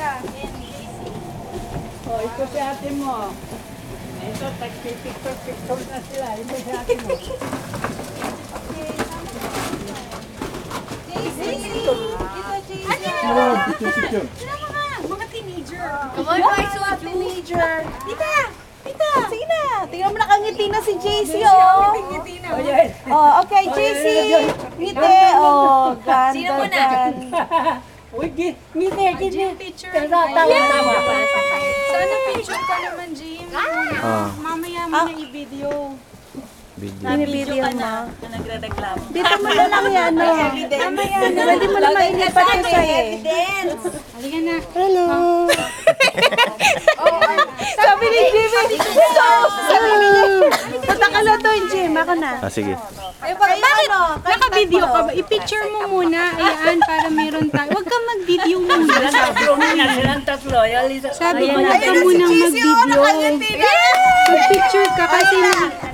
Oh, ito si ate mo. Ito, tag-picture na sila. Ito si ate mo. Picture. Mga teenager. Come on, guys, so Teenager. Tita! Tita! Sige na. Tingnan mo nakangiti na si JC, oh. Ngiti na. Oh, yan. Oh, okay, JC. Ngiti. Oh, ganda. Sino muna? ganda. Uy, ngiti. Picture. Tawa. Sana picture ka naman, Jim. Mamaya mo na i-video. Video mo. nagre-reklamo. Dito mo na lang yan, no? Mamaya na. Pwede mo naman ilipat ko sa'yo eh. Halika na. Hello. Sabi ni Jimmy. Dito. Sabi ni Jimmy. Tatakalutuin, Jim. Ako na. Sige. Bakit? Naka-video ka ba? I-picture mo muna. Ayan, para meron tayo. Huwag kang mag-video muna. Silang tatlo. Sabi ko, huwag ka muna mag-video. Mag-picture ka kasi